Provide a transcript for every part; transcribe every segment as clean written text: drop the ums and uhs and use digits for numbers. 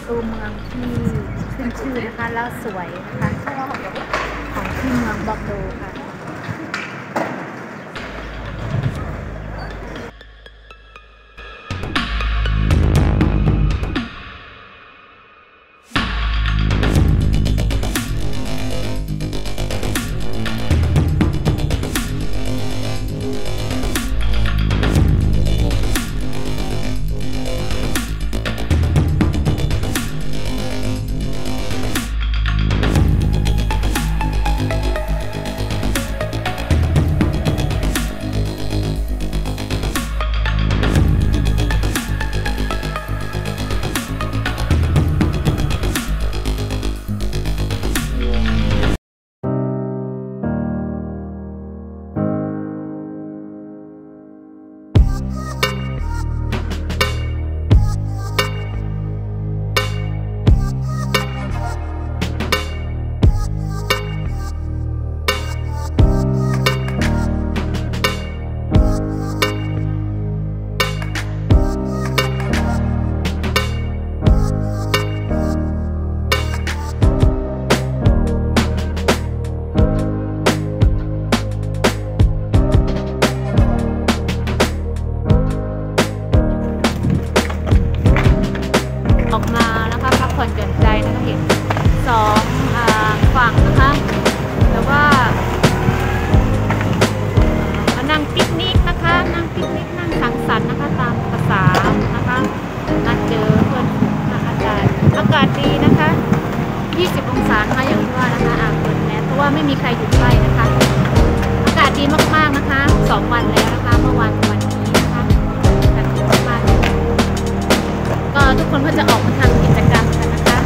ตูเมืองที่ขึ้นชื่อนะคะแล้วสวยนะคะของที่เมืองบอกโดค่ะออกมานะคะพักผ่อนหย่อนใจนะคะเห็นสองฝั่งนะคะแต่ว่ามานั่งปิกนิกนะคะนั่งปิกนิกนั่งสังสรรค์นะคะตามภาษานะคะนัดเจอเพื่อนอากาศดีนะคะ20 องศานะคะอย่างที่ว่านะคะเปิดแมสเพราะว่าไม่มีใครอยู่ใกล้นะคะอากาศดีมากๆนะคะ2 วันแล้วนะคะเมื่อวันนี้นะคะอากาศดีมากก็ทุกคนก็จะออกมาทำกิจกรรมกันนะคะ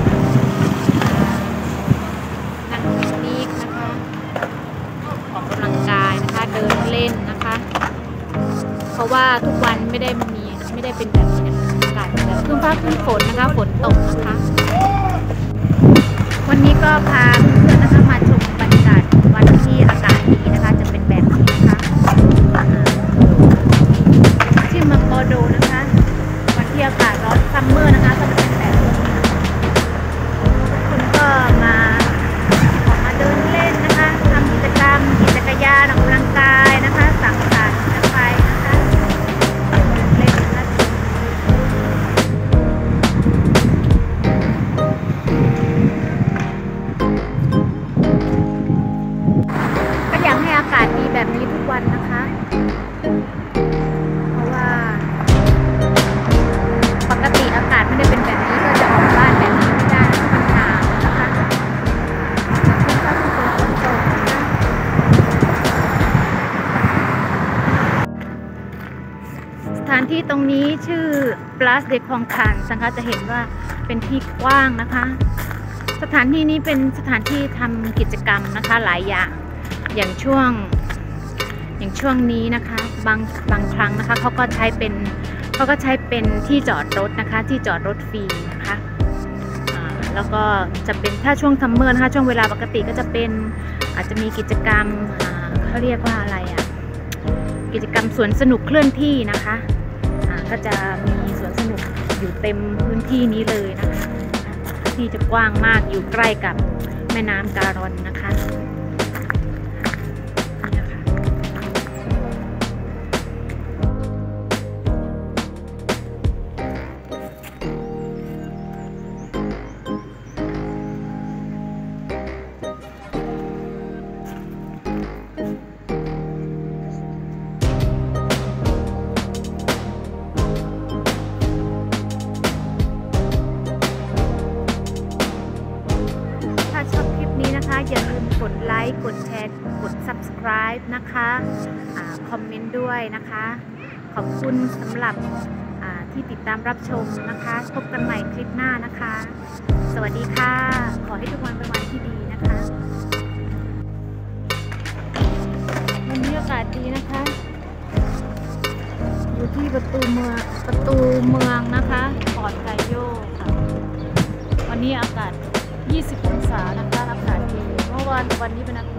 นั่งปิกนิกนะคะออกกำลังกายนะคะเดินเล่นนะคะเพราะว่าทุกวันไม่ได้เป็นแบบนี้อากาศแบบครึ้มฟ้าครึ้มฝนนะคะฝนตกนะคะวันนี้ก็พาเพื่อนนะคะมาชมบรรยากาศวันที่อากาศดีนะคะจะเป็นแบบนี้นะคะที่เมืองบอร์โดนะคะวันที่อากาศร้อนซัมเมอร์นะคะก็จะเป็นแบบนี้ทุกคนก็มาออกมาเดินเล่นนะคะทำกิจกรรมขี่จักรยานออกกำลังกายนะคะสังสรรค์กันไปนะคะเล่นนะคะก็อยากให้อากาศดีแบบนี้ทุกวันนะคะเพราะว่าปกติอากาศไม่ได้เป็นแบบนี้ก็จะออกบ้านแบบนี้ไม่ได้มันหนาวนะคะสถานที่ตรงนี้ชื่อ Place des Concarnes นะคะจะเห็นว่าเป็นที่กว้างนะคะสถานที่นี้เป็นสถานที่ทำกิจกรรมนะคะหลายอย่างช่วงนี้นะคะบางครั้งนะคะเขาก็ใช้เป็นที่จอดรถนะคะที่จอดรถฟรีนะคะแล้วก็จะเป็นถ้าช่วงซัมเมอร์นะคะช่วงเวลาปกติก็จะเป็นอาจจะมีกิจกรรมเขาเรียกว่าอะไรกิจกรรมสวนสนุกเคลื่อนที่นะคะก็จะมีสวนสนุกอยู่เต็มพื้นที่นี้เลยนะคะที่จะกว้างมากอยู่ใกล้กับแม่น้ำการอนนะคะอย่าลืมกดไลค์กดแชร์กด subscribe นะคะคอมเมนต์ด้วยนะคะขอบคุณสำหรับที่ติดตามรับชมนะคะพบกันใหม่คลิปหน้านะคะสวัสดีค่ะขอให้ทุกวันเป็นวันที่ดีนะคะวันนี้อากาศดีนะคะอยู่ที่ประตูเมืองนะคะปอดไกโยค่ะวันนี้อากาศ20 องศานะคะอากาศดีเมื่อวานวันนี้เป็นอากาศ